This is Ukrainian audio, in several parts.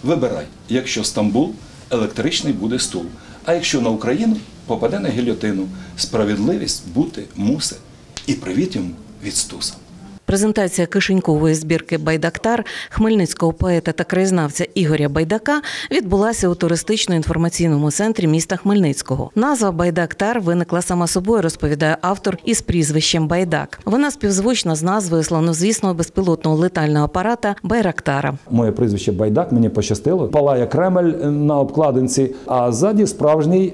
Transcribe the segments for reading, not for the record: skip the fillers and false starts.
Вибирай, якщо Стамбул, електричний буде стул, а якщо на Україну, попаде на гільйотину. Справедливість бути мусить. І привіт йому від Стуса. Презентація кишенькової збірки «Байдактар» хмельницького поета та краєзнавця Ігоря Байдака відбулася у туристично-інформаційному центрі міста Хмельницького. Назва «Байдактар» виникла сама собою, розповідає автор, із прізвищем Байдак. Вона співзвучна з назвою славнозвісного безпілотного летального апарата «Байрактара». Моє прізвище Байдак, мені пощастило. Палає Кремль на обкладинці, а ззаді справжній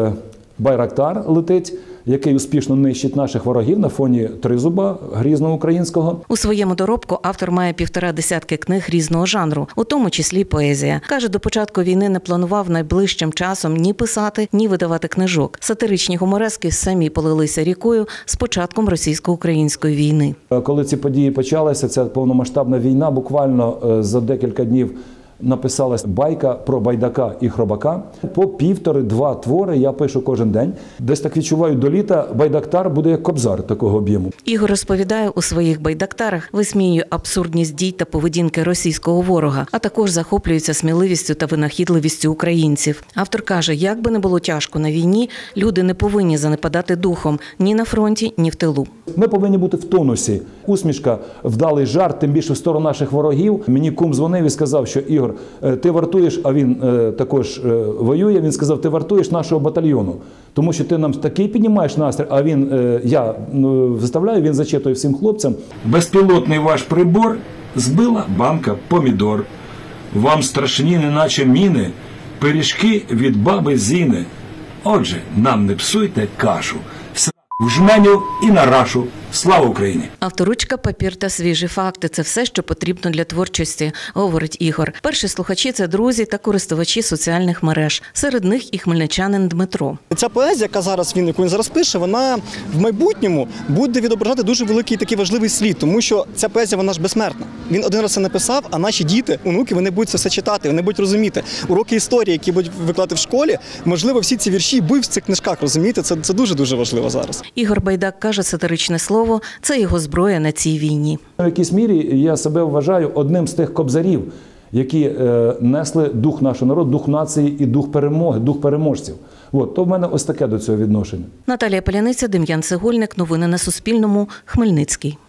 Байрактар летить, який успішно нищить наших ворогів на фоні тризуба грізного українського. У своєму доробку автор має 1,5 десятки книг різного жанру, у тому числі й поезія. Каже, до початку війни не планував найближчим часом ні писати, ні видавати книжок. Сатиричні гуморески самі полилися рікою з початком російсько-української війни. Коли ці події почалися, ця повномасштабна війна, буквально за декілька днів написалась байка про Байдака і Хробака. По 1,5-2 твори я пишу кожен день. Десь так відчуваю, до літа Байдактар буде як Кобзар такого об'єму. Ігор розповідає, у своїх байдактарах висміює абсурдність дій та поведінки російського ворога, а також захоплюється сміливістю та винахідливістю українців. Автор каже, як би не було тяжко на війні, люди не повинні занепадати духом ні на фронті, ні в тилу. Ми повинні бути в тонусі. Усмішка, вдалий жарт, тим більше в сторону наших ворогів. Мені кум дзвонив і сказав, що Ігор, ти вартуєш, а він також воює, він сказав, ти вартуєш нашого батальйону, тому що ти нам такий піднімаєш настрій, а він, я виставляю, він зачитує всім хлопцям. Безпілотний ваш прибор збила банка помідор. Вам страшні, неначе міни, пиріжки від баби Зіни. Отже, нам не псуйте кашу. В жменю і на рашу. Слава Україні! Авторучка, папір та свіжі факти – це все, що потрібно для творчості, говорить Ігор. Перші слухачі – це друзі та користувачі соціальних мереж. Серед них і хмельничанин Дмитро. Ця поезія, яку він зараз пише, вона в майбутньому буде відображати дуже великий такий важливий слід, тому що ця поезія, вона ж безсмертна. Він один раз це написав, а наші діти, онуки, вони будуть це все читати, вони будуть розуміти. Уроки історії, які будуть викладати в школі, можливо, всі ці вірші будуть в цих книжках, розумієте? Це дуже-дуже важливо зараз. Ігор Байдак каже, сатиричне слово – це його зброя на цій війні. В якійсь мірі я себе вважаю одним з тих кобзарів, які несли дух нашого народу, дух нації і дух перемоги, дух переможців. То в мене ось таке до цього відношення. Наталія Паляниця, Дем'ян Цегольник. Новини на Суспільному. Хмельницький.